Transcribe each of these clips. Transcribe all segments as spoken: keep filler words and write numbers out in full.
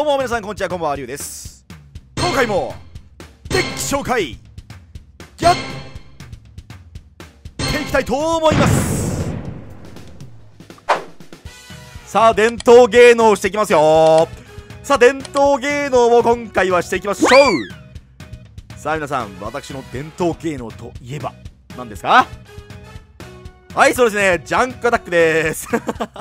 どうも皆さんこんにちは、こんばんは、りゅうです。今回もデッキ紹介やっていきたいと思います。さあ伝統芸能をしていきますよ。さあ伝統芸能を今回はしていきましょう。さあ皆さん、私の伝統芸能といえば何ですか？はい、そうですね、ジャンクアタックです。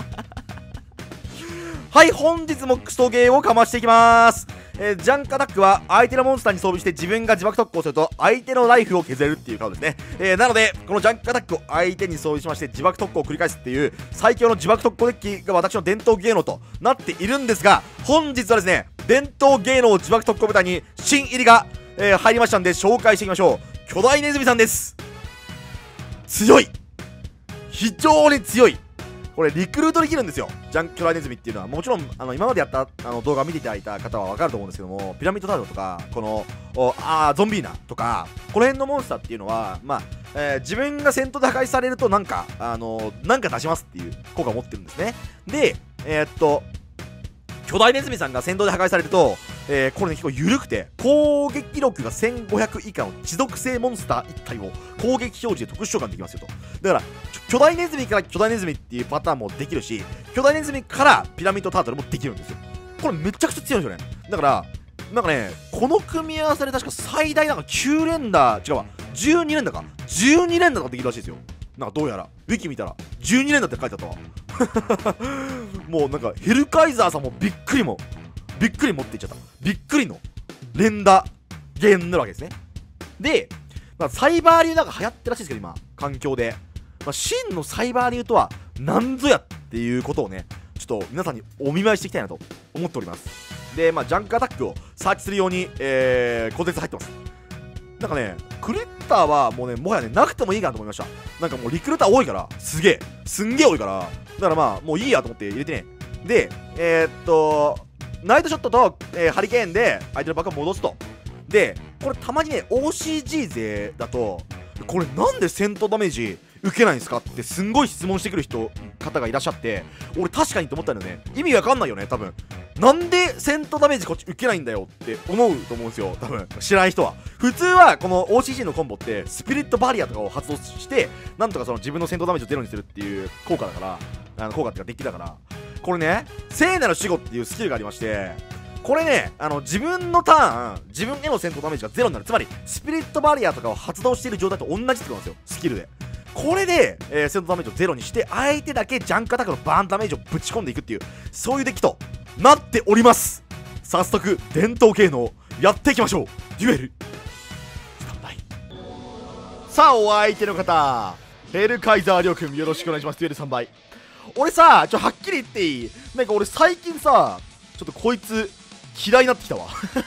はい、本日もクソゲーをかましていきます。えー、ジャンクアタックは相手のモンスターに装備して自分が自爆特攻すると相手のライフを削れるっていうカードですね。えー、なのでこのジャンクアタックを相手に装備しまして自爆特攻を繰り返すっていう最強の自爆特攻デッキが私の伝統芸能となっているんですが、本日はですね、伝統芸能自爆特攻部隊に新入りが、えー、入りましたんで紹介していきましょう。巨大ネズミさんです。強い、非常に強い。これリクルートできるんですよ、ジャン巨大ネズミっていうのは。もちろんあの今までやったあの動画を見ていただいた方は分かると思うんですけども、ピラミッドタートルとかこのあーゾンビーナとかこの辺のモンスターっていうのは、まあえー、自分が戦闘で破壊されるとなんかあのー、なんか出しますっていう効果を持ってるんですね。でえー、っと巨大ネズミさんが戦闘で破壊されると、えー、これね結構緩くて攻撃力がせんごひゃく以下の持続性モンスターいち体を攻撃表示で特殊召喚できますよと。だから巨大ネズミから巨大ネズミっていうパターンもできるし、巨大ネズミからピラミッドタートルもできるんですよ。これめちゃくちゃ強いんですよね。だからなんかね、この組み合わせで確か最大なんかきゅう連打違うわじゅうに連打かじゅうに連打ができるらしいですよ。なんかどうやらウィキ見たらじゅうに連打って書いてあったわ。もうなんかヘルカイザーさんもびっくりもびっくり持っていっちゃった。びっくりの連打ゲームになるわけですね。で、まあ、サイバー流なんか流行ってるらしいですけど今環境で、まあ、真のサイバー流とは何ぞやっていうことをね、ちょっと皆さんにお見舞いしていきたいなと思っております。で、まあ、ジャンクアタックをサーチするように、えー、コンテンツ入ってます。なんかね、クリッターはもうね、もはやね、なくてもいいかなと思いました。なんかもうリクルーター多いから、すげえ、すんげえ多いから、だからまあ、もういいやと思って入れてね。で、えー、っと、ナイトショットと、えー、ハリケーンで相手のバカを戻すと。で、これたまにね、オーシージー 勢だと、これなんで戦闘ダメージ受けないんですかってすんごい質問してくる人方がいらっしゃって、俺確かにと思ったんだよね。意味わかんないよね多分。なんで戦闘ダメージこっち受けないんだよって思うと思うんですよ多分、知らない人は。普通はこの オーシージー のコンボってスピリットバリアとかを発動してなんとかその自分の戦闘ダメージをゼロにするっていう効果だから、あの効果っていうかデッキだから、これね、聖なる守護っていうスキルがありまして、これね、あの自分のターン自分への戦闘ダメージがゼロになる、つまりスピリットバリアとかを発動している状態と同じってことなんですよ、スキルで。これで、えー、戦闘ダメージをゼロにして相手だけジャンクアタックのバーンダメージをぶち込んでいくっていう、そういうデッキとなっております。早速伝統芸能やっていきましょう。デュエルスタンバイ。さあお相手の方、ヘルカイザーりょうくんよろしくお願いします。デュエルスタンバイ。俺さ、ちょはっきり言っていい？なんか俺最近さ、ちょっとこいつ嫌いになってきたわ。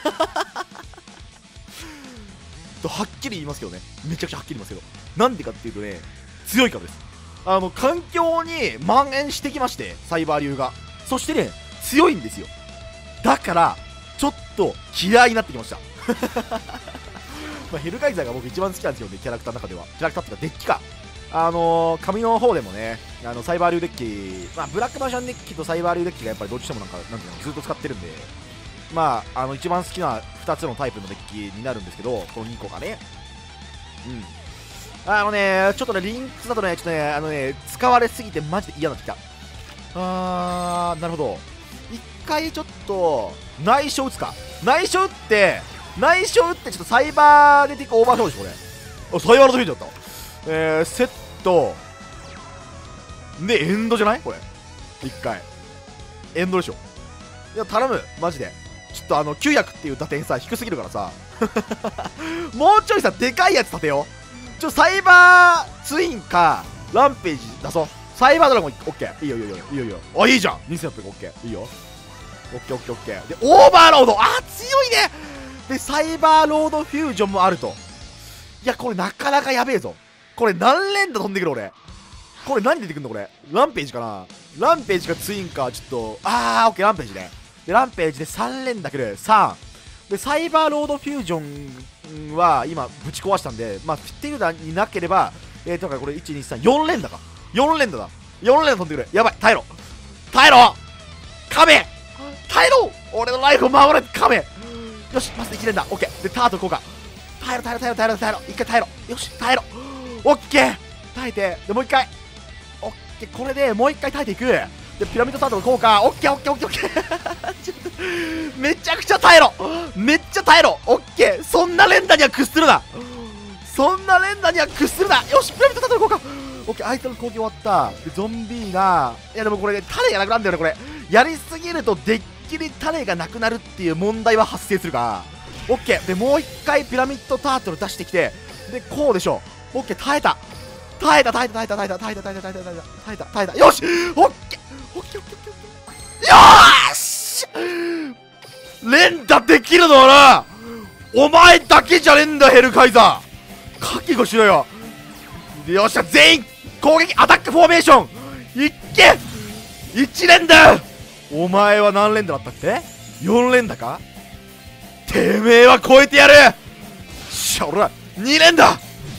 はっきり言いますけどね、めちゃくちゃはっきり言いますけど、なんでかっていうとね、強いからです。あの環境に蔓延してきまして、サイバー流が。そしてね、強いんですよ。だからちょっと嫌いになってきました。まあヘルカイザーが僕一番好きなんですよね、キャラクターの中では。キャラクターっていうかデッキか。あのー、紙の方でもね、あのサイバー流デッキ、まあ、ブラックマージャンデッキとサイバー流デッキがやっぱりどっちでもなんか、なんていうの、ずっと使ってるんで、まあ、あの一番好きなふたつのタイプのデッキになるんですけど、このにこがね。うん。あのね、ちょっとね、リンクスだとね、ちょっとね、あのね、使われすぎてマジで嫌になってきた。あー、なるほど。一回ちょっと、内緒打つか。内緒打って、内緒打って、ちょっとサイバーでデッキオーバーフローでしょ、これ。あ、サイバーの時だった。えー、セット。で、エンドじゃないこれ。一回。エンドでしょ。いや、頼む。マジで。ちょっとあの、きゅうひゃくっていう打点さ、低すぎるからさ。もうちょいさ、でかいやつ立てよ。ちょ、サイバーツインか、ランページ出そう。サイバードラゴン、オッケー。いいよいいよいいよ。いいよいいよ。あ、いいじゃん。にせんろっぴゃく、オッケー。いいよ。オッケーオッケーオッケー。で、オーバーロード。あ、強いね。で、サイバーロードフュージョンもあると。いや、これなかなかやべえぞ。これ何連打飛んでくる俺。これ何出てくんのこれ。ランページかな。ランページかツインか、ちょっと、あー、オッケー、ランページね。で、ランページでさん連打くる。さん。で、サイバーロードフュージョンは今、ぶち壊したんで、まあ、フィッティング打になければ、えーと、これ、いち、に、さん、よん連打か。よん連打だ。よん連打飛んでくる。やばい、耐えろ。耐えろ。壁耐えろ。 俺のライフを守れカメ。よし、まず生きれんだ。オッケー。でタート効果耐えろ耐えろ耐えろ耐えろ耐えろ。一回耐えろ。よし耐えろ。オッケー耐えて、でもう一回。オッケー、これでもう一回耐えていく。でピラミッドタートの効果。オッケーオッケーオッケーオッケーめちゃくちゃ耐えろ。めっちゃ耐えろ。オッケー、そんな連打には屈するな。そんな連打には屈するな。よし、ピラミッドタートの効果。オッケー、相手の攻撃終わった。でゾンビーナ。いやでもこれ種がなくなるんだよね。これやりすぎるとデッキに種がなくなるっていう問題は発生するから。オッケー。でもう一回ピラミッドタートル出してきて、でこうでしょ。オッケー、耐えた耐えた耐えた耐えた耐えた耐えた耐えた耐えた耐えた耐えた耐えた。よし、オッケーオッケーオッケーオッケー。よーし、連打できるのはなお前だけじゃねえんだ。ヘルカイザー覚悟しろよ。よっしゃ、全員攻撃アタックフォーメーションいっけ。いち連打。お前は何連打だったって。よん連打か。てめえは超えてやる。しゃ、俺はに連打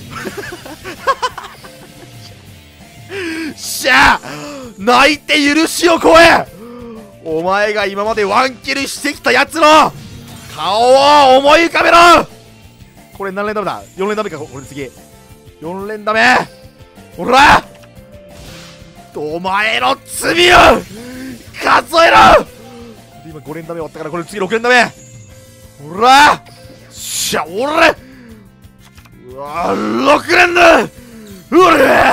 しゃあ、泣いて許しを超え。お前が今までワンキルしてきたやつの顔を思い浮かべろ。これ何連ダメだ。よん連ダメか。これ次よん連ダメ。ほらお前の罪を数えろ。今ご連ダメ終わったから、これ次ろく連ダメ。ほらしゃ、俺うわろく連だ。うれ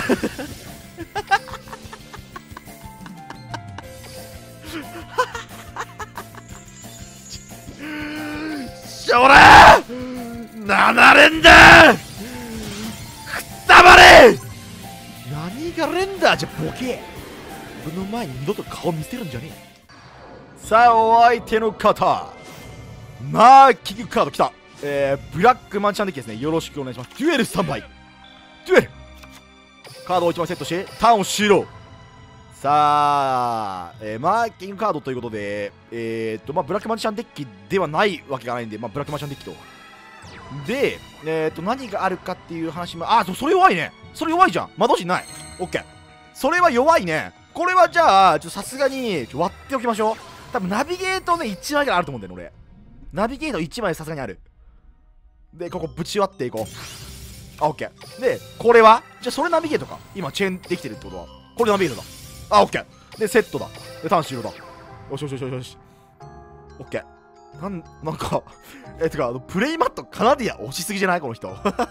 しゃ、俺なな連だ。くったばれ。何が連打じゃボケ。俺の前に二度と顔見せるんじゃねえ。さあお相手の方、まあキックカードきた。えー、ブラックマンチャンデッキですね。よろしくお願いします。デュエルスタンバイ。デュエルカードをいちまいセットしてターンを終了。さあ、えー、マーキングカードということで、えー、っとまあブラックマンチャンデッキではないわけがないんで、まあ、ブラックマンチャンデッキとで、えー、っと何があるかっていう話も、あ、それ弱いね。それ弱いじゃん。魔導士ない。オッケー。それは弱いね。これはじゃあさすがに割っておきましょう。多分ナビゲートねいちまいぐらいあると思うんだよね。俺ナビゲートいちまいさすがにある。でここぶち割っていこう。あ、オッケー。でこれはじゃあそれナビゲートか。今チェーンできてるってことはこれナビゲートだ。あ、オッケー。でセットだ。でターン終了だ。よしよしよしよし。オッケー。なんなんかえてかあのプレイマットカナディア押しすぎじゃないこの人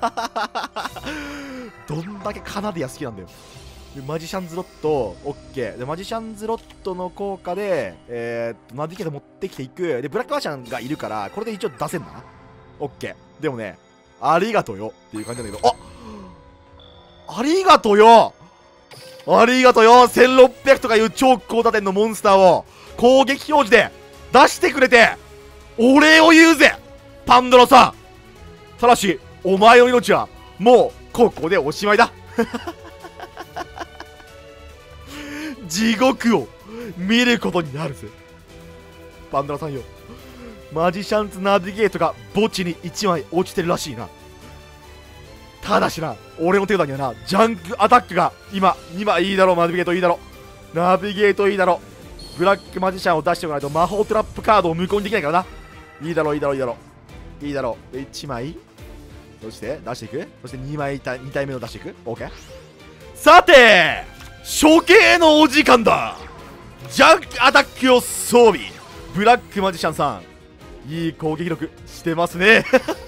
どんだけカナディア好きなんだよ。でマジシャンズロット、オッケー。でマジシャンズロットの効果で、えー、っとナビゲート持ってきていく。でブラックマーシャンがいるからこれで一応出せんな。オッケー。でもね、ありがとうよっていう感じなんだけど、あありがとうよありがとうよ。せんろっぴゃくとかいう超高打点のモンスターを攻撃表示で出してくれてお礼を言うぜパンドラさん。ただしお前の命はもうここでおしまいだ地獄を見ることになるぜパンドラさんよ。マジシャンズナビゲートが墓地にいちまい落ちてるらしいな。ただしな、俺の手札にはなジャンクアタックが今にまいいいだろう。ナビゲートいいだろう。ナビゲートいいだろう。ブラックマジシャンを出しておかないと魔法トラップカードを無効にできないからな。いいだろういいだろういいだろういいだろう。いちまいそして出していく。そしてにまいたに体目を出していく。 OK。 さて処刑のお時間だ。ジャンクアタックを装備。ブラックマジシャンさんいい攻撃力してますね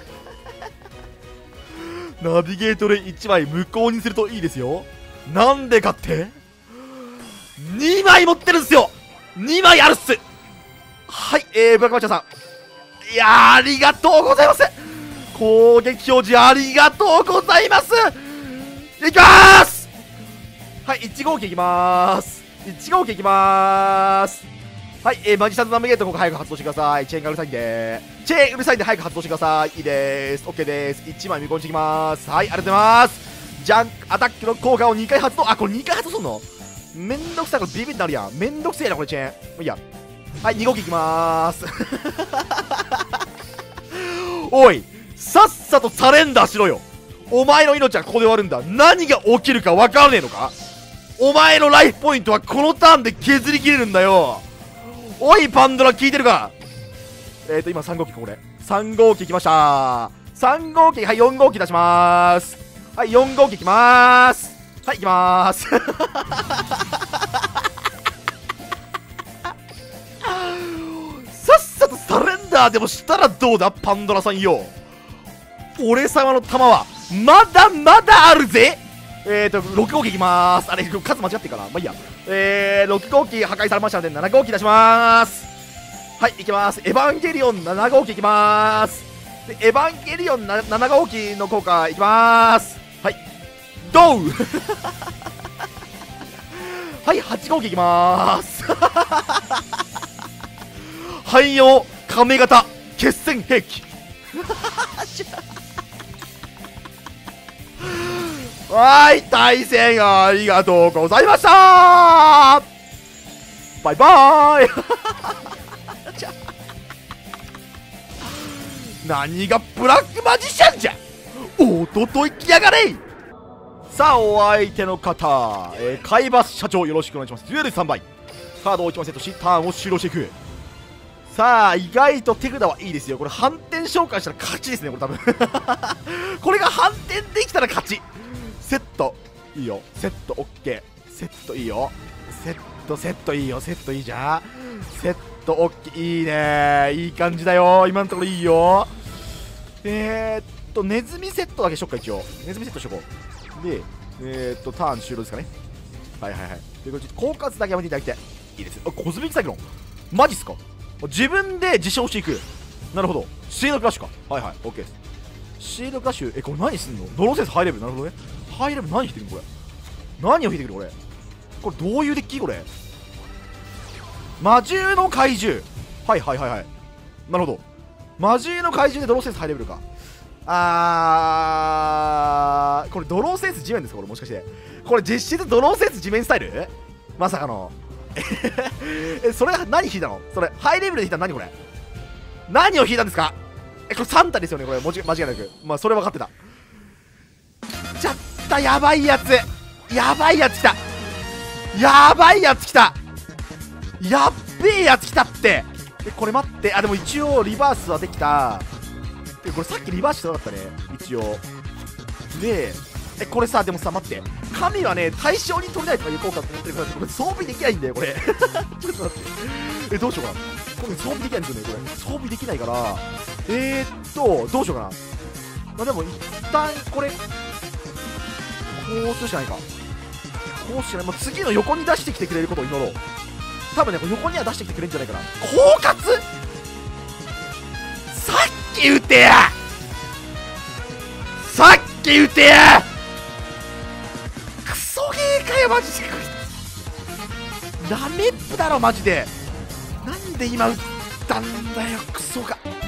ナビゲートでいちまい無効にするといいですよ。なんでかってにまい持ってるんですよ。にまいあるっす。はい、えー、ブラックマジシャンさんいやーありがとうございます。攻撃表示ありがとうございます。いきまーす。はい、いち号機いきまーす。いち号機いきまーす。はい、えー、マジシャンズナビゲートここ早く発動してください。チェーンがうるさいんでチェーンうるさいんで早く発動してください。いいでーす。 OK でーす。いちまい無効にしていきまーす。はい、ありがとうございます。ジャンクアタックの効果をにかい発動。あ、これにかい発動すんのめんどくさい。これビビってなるやん。めんどくせえなこれチェーン。もういいや。はい、に号機いきまーすおいさっさとサレンダーしろよ。お前の命はここで終わるんだ。何が起きるか分からねえのか。お前のライフポイントはこのターンで削りきれるんだよ。おいパンドラ聞いてるか。 えっと今さん号機これさん号機来ました。さん号機、はい、よん号機出しまーす。はい、よん号機いきまーす。はい、いきまーすさっさとサレンダーでもしたらどうだパンドラさんよ。俺様の弾はまだまだあるぜ。えーとろく号機いきまーす。あれ数間違ってるかな、まあいいや。えーろく号機破壊されましたのでなな号機出しまーす。はい、いきまーす。エヴァンゲリオンなな号機いきまーす。でエヴァンゲリオンなな号機の効果いきまーす。はい、ドウはい、はち号機いきまーす汎用亀型決戦兵器はい、対戦ありがとうございましたー。バイバーイ何がブラックマジシャンじゃ、おとといきやがれ。さあお相手の方、えー、海馬社長よろしくお願いします。デュエルさんばいカードをいちまいセットしターンを終了していく。さあ意外と手札はいいですよ。これ反転召喚したら勝ちですね、これ多分これが反転できたら勝ち。セットいいよ、セット OK、 セットいいよ、セットセットいいよ、セットいいじゃん、セット OK、 いいね、いい感じだよ、今のところいいよ。えー、っとネズミセットだけしよっか、一応ネズミセットしとこう。でえー、っとターン終了ですかね。はいはいはい。でこれちょっと狡猾だけやめていただきたい。いいです。あ、コズミックサイクロンマジっすか。自分で自称していく。なるほど、シードクラッシュか。はいはい OK です。シードクラッシュ、えこれ何すんの。ドローセンスハイレベル。なるほどね、ハイレベル何引いてくるこれ。何を引いてくるこれ。これどういうデッキこれ。魔獣の怪獣。はいはいはいはい、なるほど、魔獣の怪獣でドローセンスハイレベルか。あー、これドローセンス地面ですかこれ。もしかしてこれ実質ドローセンス地面スタイル、まさかのえそれ何引いたのそれ。ハイレベルで引いたの何これ。何を引いたんですか。えこれサンタですよねこれ。もち間違いなく、まあそれ分かってた。来ちゃった、やばいやつ、やばいやつ来た、やばいやつ来た、やっべえやつ来たって。でこれ待って、あでも一応リバースはできた。でこれさっきリバースしてなかったね一応。でえこれさ、でもさ待って、神はね対象に取れないとかいう効果って言ってるからこれ装備できないんだよこれちょっと待って、えどうしようかな、これ装備できないんですよねこれ。装備できないからえー、っとどうしようかな。まあでも一旦これこうするしかないか。こうしかない。もう次の横に出してきてくれることを祈ろう。多分ね横には出してきてくれるんじゃないかな。狡猾さっき撃てや、さっき撃てや、クソゲーかよマジでこれ。ダメっぷだろマジで。なんで今撃ったんだよクソが。